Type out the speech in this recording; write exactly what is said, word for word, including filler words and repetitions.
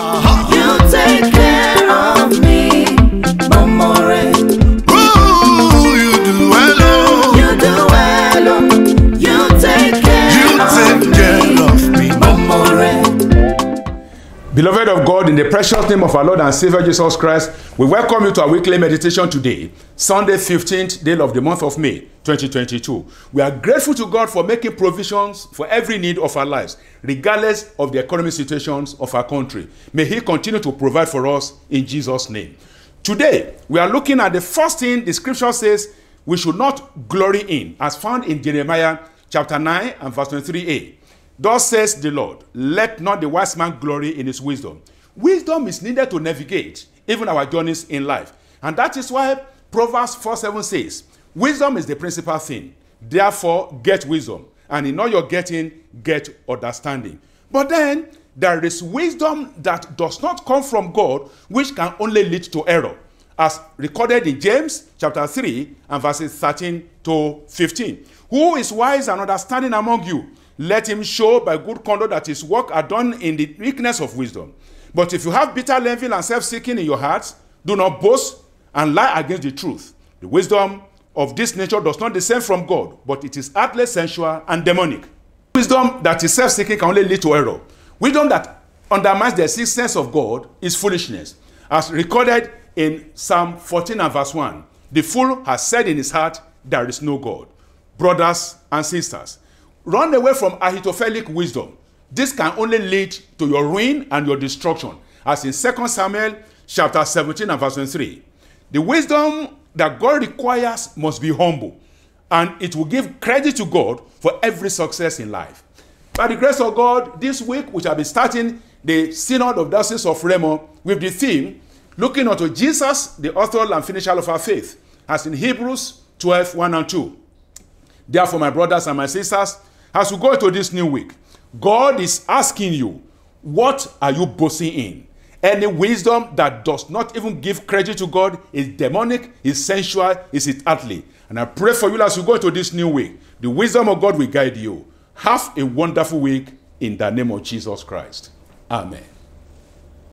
You take care of me, Momore. Ooh, you do well, oh. You do well, oh. You take care You take care of me, Momore. Beloved of God, in the precious name of our Lord and Savior Jesus Christ, we welcome you to our weekly meditation today, Sunday fifteenth day of the month of May, twenty twenty-two. We are grateful to God for making provisions for every need of our lives, regardless of the economic situations of our country. May He continue to provide for us in Jesus' name. Today, we are looking at the first thing the scripture says we should not glory in, as found in Jeremiah chapter nine and verse twenty-three a. Thus says the Lord, let not the wise man glory in his wisdom. Wisdom is needed to navigate even our journeys in life. And that is why Proverbs four seven says, wisdom is the principal thing. Therefore, get wisdom. And in all you're getting, get understanding. But then, there is wisdom that does not come from God, which can only lead to error. As recorded in James chapter three and verses thirteen to fifteen. Who is wise and understanding among you? Let him show by good conduct that his work are done in the weakness of wisdom. But if you have bitter envy and self-seeking in your hearts, do not boast and lie against the truth. The wisdom of this nature does not descend from God, but it is earthly, sensual, and demonic. Wisdom that is self-seeking can only lead to error. Wisdom that undermines the existence of God is foolishness. As recorded in Psalm fourteen and verse one, the fool has said in his heart, there is no God. Brothers and sisters, run away from Ahitophelic wisdom. This can only lead to your ruin and your destruction. As in Second Samuel chapter seventeen and verse twenty-three. The wisdom that God requires must be humble, and it will give credit to God for every success in life. By the grace of God, this week we shall be starting the Synod of Diocese of Remo with the theme, looking unto Jesus, the author and finisher of our faith, as in Hebrews twelve, one and two. Therefore, my brothers and my sisters, as we go into this new week, God is asking you, what are you boasting in? Any wisdom that does not even give credit to God is demonic, is sensual, is it earthly. And I pray for you as you go into this new week, the wisdom of God will guide you. Have a wonderful week in the name of Jesus Christ. Amen.